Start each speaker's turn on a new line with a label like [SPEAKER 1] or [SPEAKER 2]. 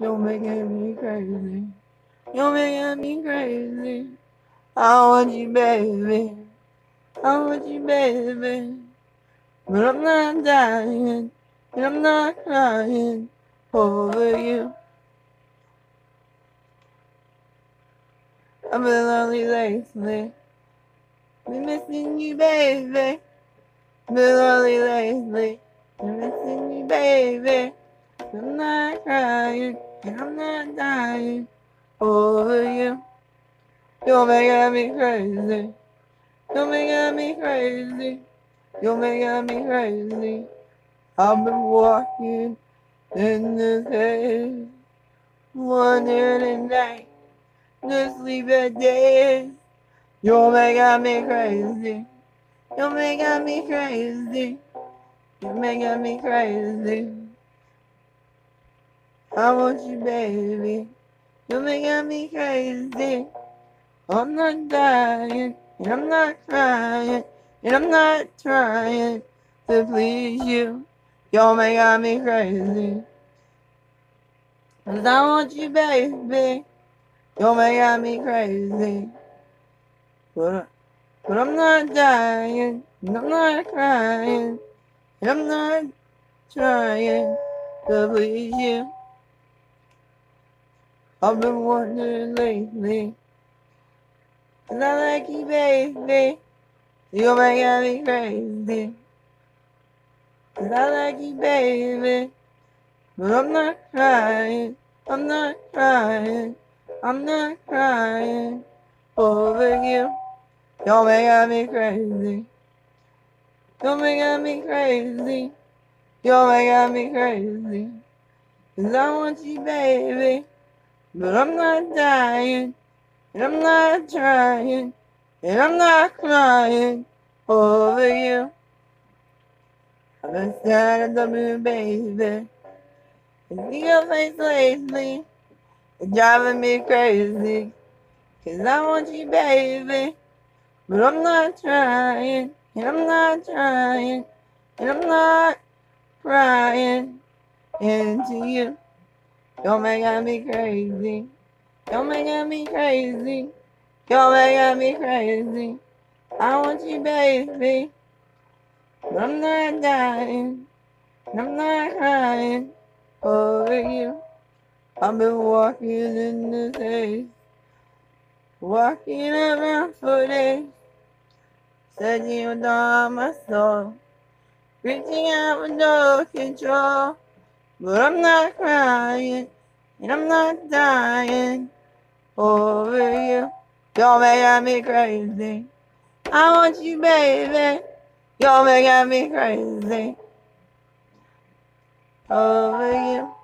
[SPEAKER 1] You're making me crazy. You're making me crazy. I want you, baby. I want you, baby. But I'm not dying, and I'm not crying over you. I've been lonely lately. Been missing you, baby. Been lonely lately. Been missing you, baby. I'm not crying, and I'm not dying over you. You're making me crazy. You're making me crazy. You're making me crazy. I've been walking in this haze, wondering at night, to sleep at days. You're making me crazy. You're making me crazy. You're making me crazy. I want you, baby. You're making me crazy. I'm not dying, and I'm not crying, and I'm not trying to please you. You're making me crazy. 'Cause I want you, baby. You're making me crazy. But, but I'm not dying, and I'm not crying, and I'm not trying to please you. I've been wondering lately, 'cause I like you, baby. You're making me crazy. 'Cause I like you, baby. But I'm not crying, I'm not crying, I'm not crying over you. You're making me crazy. You're making me crazy. You're making me crazy. 'Cause I want you, baby. But I'm not dying, and I'm not trying, and I'm not crying over you. I've been staring at the moon, baby. And see your face lately. It's driving me crazy. 'Cause I want you, baby. But I'm not trying, and I'm not trying, and I'm not crying into you. You're making me crazy. You're making me crazy. You're making me crazy. I want you, baby. But I'm not dying, and I'm not crying over you. I've been walking in this haze, walking around for days, searching with all my soul, reaching out with no control. But I'm not crying, and I'm not dying over you. You're making me crazy. I want you, baby. You're making me crazy over you.